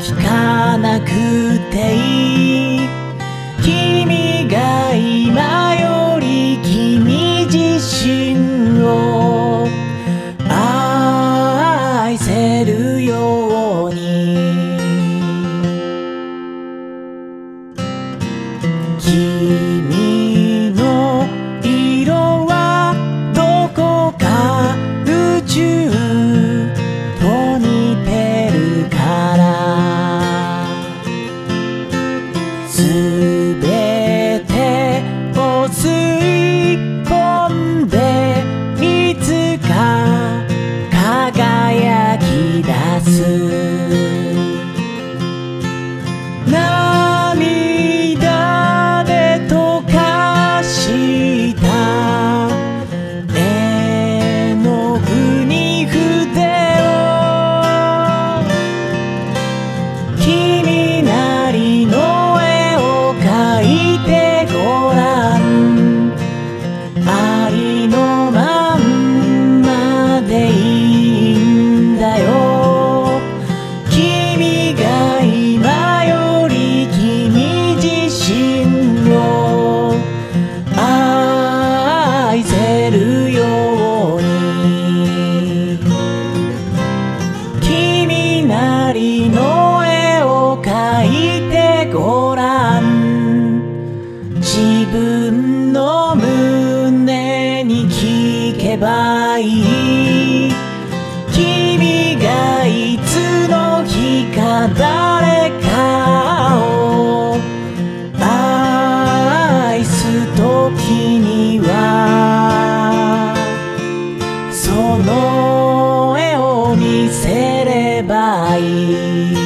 聞かなくていい。君が今より君自身を愛せるように。君の色はどこか宇宙と似てるから、すべてを吸い込んでいつか輝き出す。涙で溶かした絵の具に筆を、君なりの絵を描いてごらん。ありのまんまでいいんだよ。君が今より君自身を愛せるように。君なりの絵を描いてごらん。自分の胸に聞けばいい。君がいつの日か誰かを愛す時には、その絵を見せればいい。